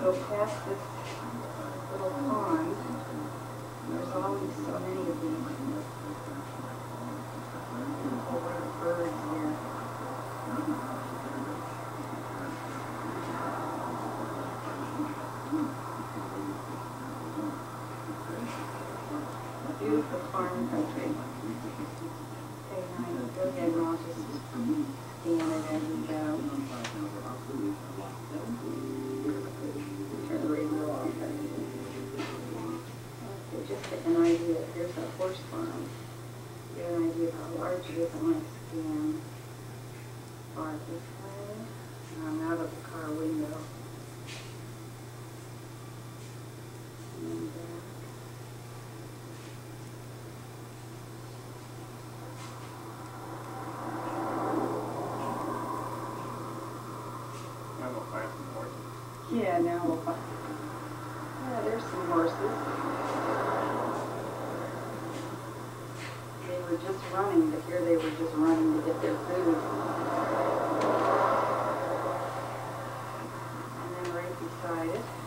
go past this little pond. There's always so many of these birds here. Beautiful farm country. Okay, now go ahead and I'll just scan it as we go. Turn the radio off. Okay, just get an idea. Here's a horse farm. Get an idea of how large it is. I'm going to scan far this way. I'm out of the car window. And back. Yeah, now we'll find. Yeah, there's some horses. They were just running, but here they were just running to get their food. And then right beside it,